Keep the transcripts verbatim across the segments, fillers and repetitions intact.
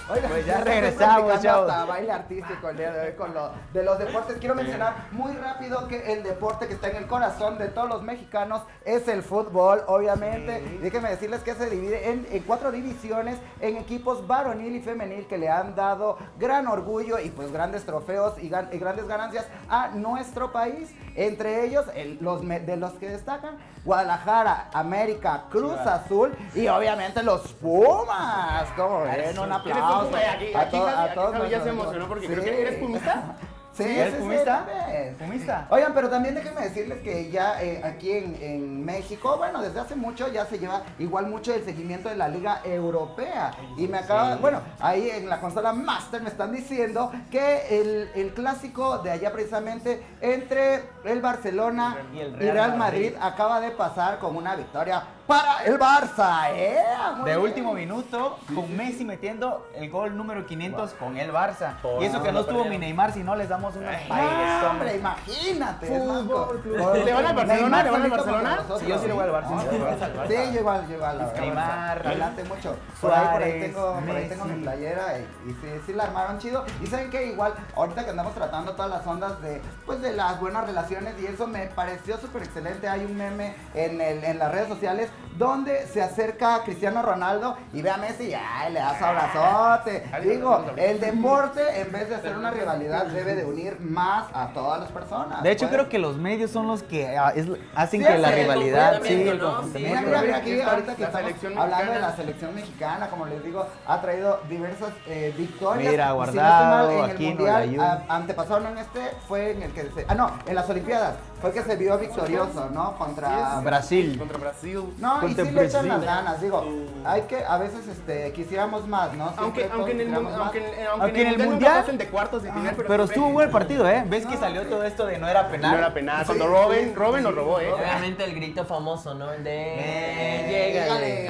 Oigan, pues ya regresamos, chavos. Hasta baile artístico el día de hoy con lo de los deportes. Quiero mencionar muy rápido que el deporte que está en el corazón de todos los mexicanos es el fútbol, obviamente. Sí. Déjenme decirles que se divide en, en cuatro divisiones, en equipos varonil y femenil, que le han dado gran orgullo y pues grandes trofeos y, gan y grandes ganancias a nuestro país. Entre ellos, el, los de los que destacan, Guadalajara, América, Cruz sí, Azul y obviamente los Pumas. ¿Cómo ven? Un aplauso. Aquí, aquí, a, a todos ya se emocionó porque sí. Creo que eres pumista. Sí, ¿eres sí, pumista? Sí, ¿Pumista? Oigan, pero también déjenme decirles que ya eh, aquí en, en México, bueno, desde hace mucho ya se lleva igual mucho el seguimiento de la Liga Europea. Y me acaba, sí. bueno, ahí en la consola Master me están diciendo que el, el clásico de allá precisamente entre el Barcelona y el Real, y Real Madrid, Madrid acaba de pasar con una victoria para el Barça, ¿eh? Muy de bien. último minuto, con Messi metiendo el gol número quinientos wow. con el Barça. Oh, y eso que no estuvo mi Neymar, si no les damos una no, hombre, imagínate. Fútbol, ¿le van al Barcelona? ¿Le van al Barcelona? Sí, yo sí le voy al Barça. Sí, yo igual, yo igual. Neymar, adelante mucho. Por ahí, por ahí tengo, por ahí tengo mi playera y, y sí, sí la armaron chido. Y saben que igual, ahorita que andamos tratando todas las ondas de, pues de las buenas relaciones y eso me pareció súper excelente. Hay un meme en, el, en las redes sociales donde se acerca a Cristiano Ronaldo y ve a Messi y ay, le da su abrazote. Digo, el deporte en vez de hacer una rivalidad debe de unir más a todas las personas. De hecho, pues. creo que los medios son los que uh, es, hacen sí, que la sí, rivalidad sí, sí, ¿no? Sí, mira, mira, mira aquí, ahorita que estamos hablando de la selección mexicana, como les digo, ha traído diversas eh, victorias. Mira, Si Guardado, no estoy mal, en aquí el no mundial a, antepasado, no en este, fue en el que se, ah no, en las Olimpiadas fue que se vio victorioso, ¿no? Contra sí, Brasil. Contra Brasil. No, contra y sí Brasil. le echan las ganas, digo, hay que, a veces este, quisiéramos más, ¿no? Aunque, aunque, en el, aunque, aunque, aunque en el mundial, pasen de cuartos de final, ah, pero, pero estuvo buen el partido, ¿eh? ¿Ves no, que salió todo esto de no era penal? No era penal, cuando sí, Robin, sí, Robin sí, nos robó, ¿eh? Obviamente el grito famoso, ¿no? El de... Eh,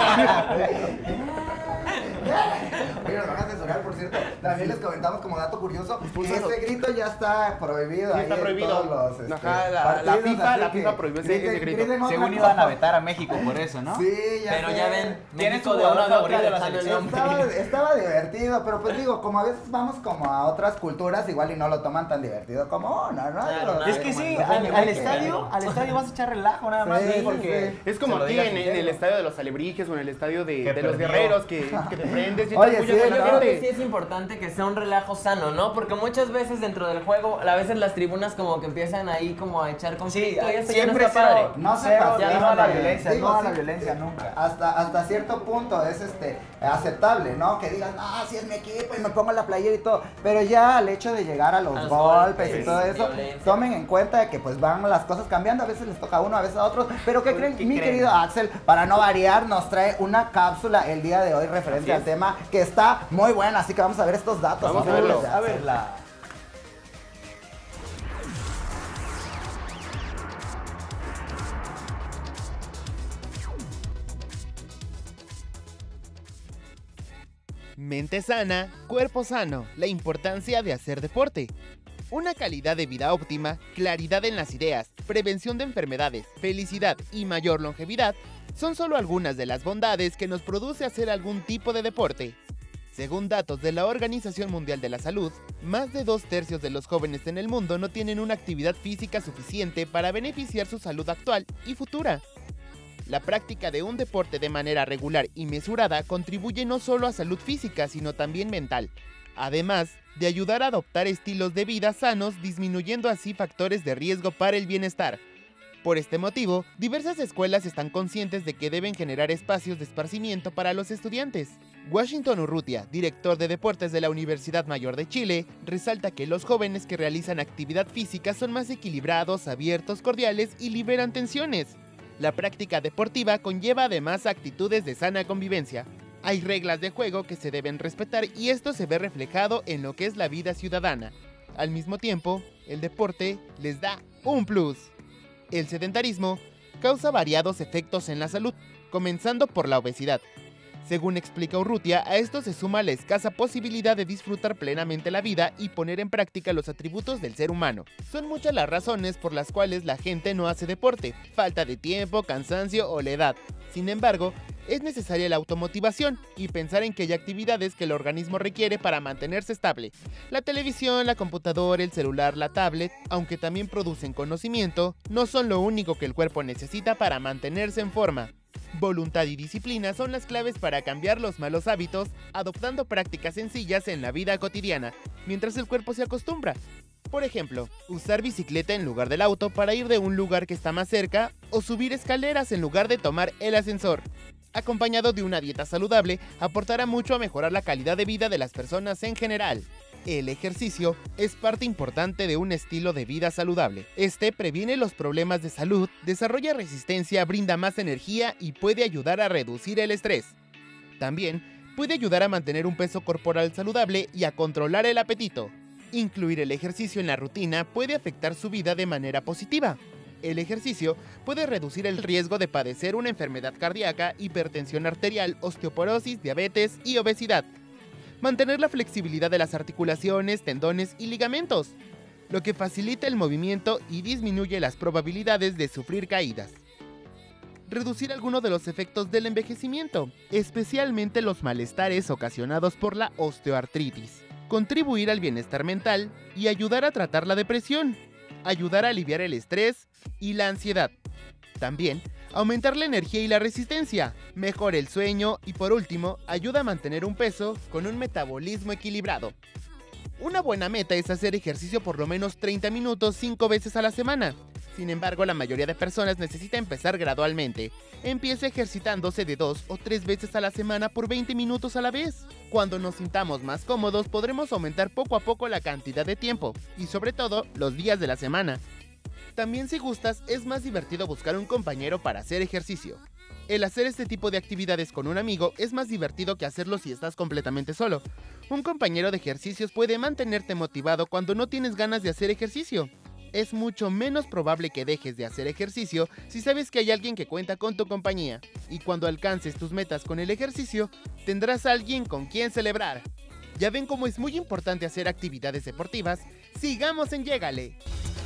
Oye, nos van a censurar, por cierto. También les comentamos como dato curioso que ese grito ya está prohibido. Sí, ahí está en prohibido. todos los, este, Ajá, la, la FIFA, la FIFA prohibió ese, griten, ese grito. Según iban a vetar a México por eso, ¿no? Sí, ya Pero sé. ya ven, ¿Tienes tu México de una jugador u favorito otra de la dejando el selección? nombre. Estaba, estaba divertido, pero pues digo, como a veces vamos como a otras culturas, igual y no lo toman tan divertido como uno, ¿no? Claro, Pero, Es que sí, como al, el- al estadio, al estadio vas a echar relajo nada más, Sí, ¿sí? porque sí. Es como se lo aquí digas en, en sincero. el estadio de los Alebrijes o en el estadio de, Que de los perdió. guerreros que, que te prendes y Oye, te sí, apoyas con ¿no? la Creo que gente. sí es importante que sea un relajo sano, ¿no? Porque muchas veces dentro del juego, a veces las tribunas como que empiezan ahí como a echar Sí, conflicto y eso ya no siempre está padre. cero, No se cero, pasen, no a la hombre. violencia, Digo, no a sí, la violencia nunca. Hasta, hasta cierto punto es este aceptable, ¿no? Que digas, no, si es mi equipo y me pongo la playera y todo. Pero ya al hecho de llegar a los A los golpes golpes, y todo sí, eso, violencia. tomen en cuenta de que pues van las cosas cambiando. A veces les toca a uno, a veces a otros. Pero ¿qué creen? ¿Qué Mi creen? querido Axel, para no variar, nos trae una cápsula el día de hoy referente al tema que está muy buena. Así que vamos a ver estos datos. Vamos a ¿no? verlo. De A Axel. verla. Mente sana, cuerpo sano, la importancia de hacer deporte. Una calidad de vida óptima, claridad en las ideas, prevención de enfermedades, felicidad y mayor longevidad son solo algunas de las bondades que nos produce hacer algún tipo de deporte. Según datos de la Organización Mundial de la Salud, más de dos tercios de los jóvenes en el mundo no tienen una actividad física suficiente para beneficiar su salud actual y futura. La práctica de un deporte de manera regular y mesurada contribuye no solo a salud física, sino también mental, además de ayudar a adoptar estilos de vida sanos, disminuyendo así factores de riesgo para el bienestar. Por este motivo, diversas escuelas están conscientes de que deben generar espacios de esparcimiento para los estudiantes. Washington Urrutia, director de deportes de la Universidad Mayor de Chile, resalta que los jóvenes que realizan actividad física son más equilibrados, abiertos, cordiales y liberan tensiones. La práctica deportiva conlleva además actitudes de sana convivencia. Hay reglas de juego que se deben respetar y esto se ve reflejado en lo que es la vida ciudadana. Al mismo tiempo, el deporte les da un plus. El sedentarismo causa variados efectos en la salud, comenzando por la obesidad. Según explica Urrutia, a esto se suma la escasa posibilidad de disfrutar plenamente la vida y poner en práctica los atributos del ser humano. Son muchas las razones por las cuales la gente no hace deporte: falta de tiempo, cansancio o la edad. Sin embargo, es necesaria la automotivación y pensar en que hay actividades que el organismo requiere para mantenerse estable. La televisión, la computadora, el celular, la tablet, aunque también producen conocimiento, no son lo único que el cuerpo necesita para mantenerse en forma. Voluntad y disciplina son las claves para cambiar los malos hábitos, adoptando prácticas sencillas en la vida cotidiana, mientras el cuerpo se acostumbra. Por ejemplo, usar bicicleta en lugar del auto para ir de un lugar que está más cerca o subir escaleras en lugar de tomar el ascensor. Acompañado de una dieta saludable, aportará mucho a mejorar la calidad de vida de las personas en general. El ejercicio es parte importante de un estilo de vida saludable. Este previene los problemas de salud, desarrolla resistencia, brinda más energía y puede ayudar a reducir el estrés. También puede ayudar a mantener un peso corporal saludable y a controlar el apetito. Incluir el ejercicio en la rutina puede afectar su vida de manera positiva. El ejercicio puede reducir el riesgo de padecer una enfermedad cardíaca, hipertensión arterial, osteoporosis, diabetes y obesidad. Mantener la flexibilidad de las articulaciones, tendones y ligamentos, lo que facilita el movimiento y disminuye las probabilidades de sufrir caídas. Reducir algunos de los efectos del envejecimiento, especialmente los malestares ocasionados por la osteoartritis. Contribuir al bienestar mental y ayudar a tratar la depresión. Ayudar a aliviar el estrés y la ansiedad. También, aumentar la energía y la resistencia, mejora el sueño y por último, ayuda a mantener un peso con un metabolismo equilibrado. Una buena meta es hacer ejercicio por lo menos treinta minutos cinco veces a la semana. Sin embargo, la mayoría de personas necesita empezar gradualmente. Empiece ejercitándose de dos o tres veces a la semana por veinte minutos a la vez. Cuando nos sintamos más cómodos, podremos aumentar poco a poco la cantidad de tiempo y sobre todo los días de la semana. También si gustas, es más divertido buscar un compañero para hacer ejercicio. El hacer este tipo de actividades con un amigo es más divertido que hacerlo si estás completamente solo. Un compañero de ejercicios puede mantenerte motivado cuando no tienes ganas de hacer ejercicio. Es mucho menos probable que dejes de hacer ejercicio si sabes que hay alguien que cuenta con tu compañía. Y cuando alcances tus metas con el ejercicio, tendrás a alguien con quien celebrar. ¿Ya ven cómo es muy importante hacer actividades deportivas? ¡Sigamos en Llégale!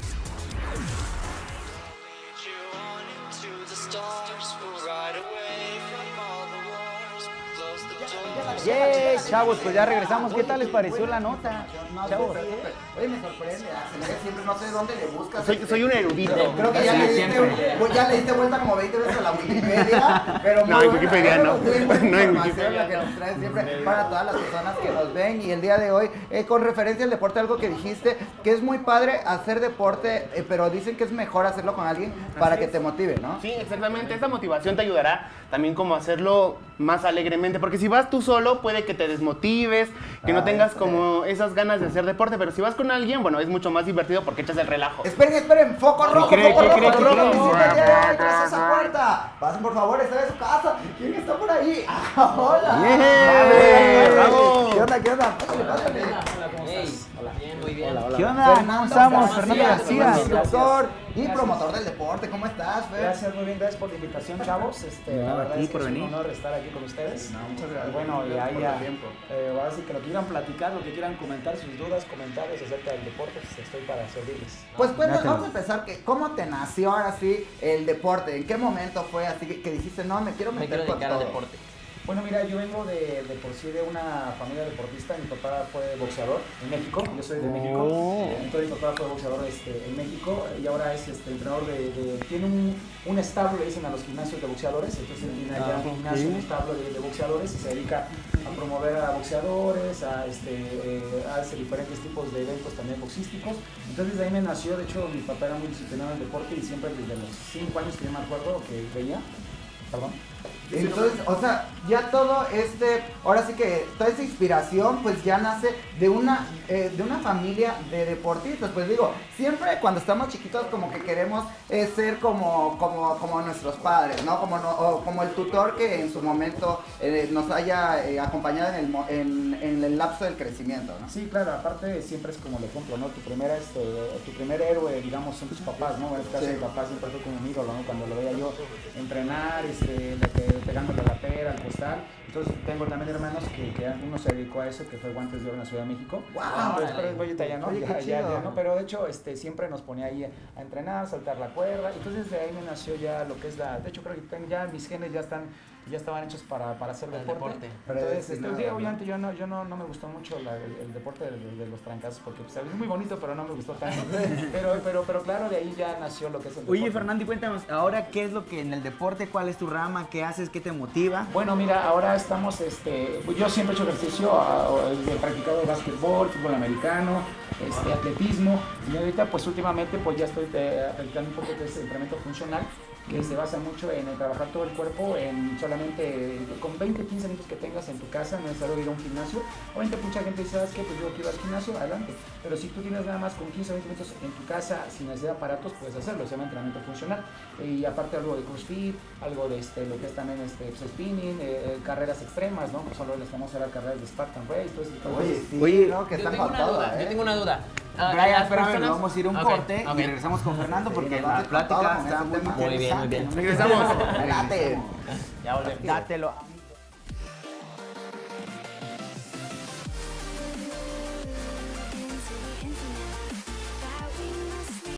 ¡Yay, chavos! Pues ya regresamos. ¿Qué tal les pareció la nota? No, Chavos. sí, sí. Oye, me sorprende, Acelere, siempre no sé dónde le buscas. Soy, soy un erudito. Creo que ya, Sí, le diste, siempre. pues ya le diste vuelta como veinte veces a la Wikipedia, pero muy No, en buena, Wikipedia ¿eh? no. Muy buena No, en información Wikipedia la que nos traes siempre para todas las personas que nos ven. Y el día de hoy, eh, con referencia al deporte, algo que dijiste, que es muy padre hacer deporte, eh, pero dicen que es mejor hacerlo con alguien para Así que es. te motive, ¿no? Sí, exactamente. Esta motivación te ayudará también como a hacerlo más alegremente, porque si vas tú solo puede que te desmotives, que no Ah, tengas sí. como esas ganas de hacer deporte, pero si vas con alguien, bueno, es mucho más divertido porque echas el relajo. Esperen, esperen, foco rojo, cree? foco ¿Qué rojo, cree? ¿Qué foco cree? rojo, visita ya, tras esa puerta. Pasen por favor, esta es su casa. ¿Quién está por ahí? Ah, hola. ¡Yeah! Vale. ¡Bravo! ¿Qué onda, qué onda? Pásale, pásale. Hey, bien, muy bien. ¿Qué onda? ¿Cómo estamos? Fernando García. Instructor y promotor del deporte. ¿Cómo estás, Fer? Gracias, muy bien, gracias por la invitación, chavos. Este, No, la verdad a ti es que por es venir. un honor estar aquí con ustedes. No, muchas gracias. Y bueno, y Gracias ahí por ya, el tiempo. eh, ahora sí que lo que quieran platicar, lo que quieran comentar, sus dudas, comentarios acerca del deporte, pues estoy para servirles. Pues cuéntanos, Gracias. vamos a empezar. Que, ¿Cómo te nació ahora sí el deporte? ¿En qué momento fue así que, que dijiste, no, me quiero Me meter quiero con dedicar al todo? deporte. Bueno, mira, yo vengo de, de por sí de una familia deportista. Mi papá fue boxeador en México, yo soy de México. Oh. Entonces mi papá fue boxeador este, en México y ahora es este, entrenador de, de- tiene un, un establo, le dicen a los gimnasios de boxeadores. Entonces él tiene allá Ah, un gimnasio, ok. un establo de, de boxeadores y se dedica a promover a boxeadores, a, este, eh, hace diferentes tipos de eventos también boxísticos. Entonces de ahí me nació, de hecho mi papá era muy disciplinado en el deporte y siempre desde los cinco años que yo me acuerdo que veía, perdón. Entonces, o sea, ya todo este, ahora sí que toda esta inspiración pues ya nace de una, eh, de una familia de deportistas. Pues digo, siempre cuando estamos chiquitos como que queremos eh, ser como, como, como nuestros padres, ¿no? Como, no, o como el tutor que en su momento eh, nos haya eh, acompañado en el, mo- en, en el lapso del crecimiento, ¿no? Sí, claro, aparte siempre es como el ejemplo, ¿no? Tu primera, este, tu primer héroe, digamos, son tus papás, ¿no? En este caso Sí. mi papá siempre fue como mi ídolo, ¿no? Cuando lo veía yo entrenar, este, de que, pegándole a la pera, al costal. Entonces tengo también hermanos que, que uno se dedicó a eso, que fue Guantes de Oro en la Ciudad de México. ¡Wow! Entonces, pero es ahorita ya no, Oye, ya, qué ya, chido. ya no, pero de hecho este, siempre nos ponía ahí a entrenar, saltar la cuerda. Entonces de ahí me nació ya lo que es la, de hecho creo que tengo- ya mis genes ya están ya estaban hechos para, para hacer Para el deporte. deporte. Entonces, este, Predestinado, día, ¿no? obviamente yo no, yo no, no me gustó mucho la- el, el deporte de, de- de los trancazos, porque pues, es muy bonito, pero no me gustó tanto. pero, pero, pero claro, de ahí ya nació lo que es el deporte. Oye, Fernando, y cuéntanos, ahora, ¿qué es lo que en el deporte? ¿Cuál es tu rama? ¿Qué haces? ¿Qué te motiva? Bueno, mira, ahora estamos, este, yo siempre he hecho ejercicio, ah, he practicado básquetbol, fútbol americano, este, atletismo, y ahorita pues últimamente pues ya estoy eh, practicando un poco de ese entrenamiento funcional, que se basa mucho en, en trabajar todo el cuerpo, en solamente con veinte, quince minutos que tengas en tu casa, no es necesario ir a un gimnasio. Obviamente mucha gente dice, ¿sabes qué? Pues yo quiero ir al gimnasio, adelante. Pero si tú tienes nada más con quince o veinte minutos en tu casa, sin necesidad de aparatos, puedes hacerlo, se llama entrenamiento funcional. Y aparte algo de crossfit, algo de este, lo que es también este, pues, spinning, eh, carreras extremas, ¿no? Solo les vamos a las carreras de Spartan Race, todo ese tipo de Oye, cosas. sí, Oye, ¿no? Que Yo están tengo con una todo, duda, ¿eh? yo tengo una duda. Ah, Brian, las espérame, personas- vamos a ir a un Ok, corte ok. y regresamos con Fernando porque Sí, la vamos con todo plática con está ese muy tema. Muy bien, muy bien. interesante. Regresamos. Adelante. Ya volvemos. Dátelo.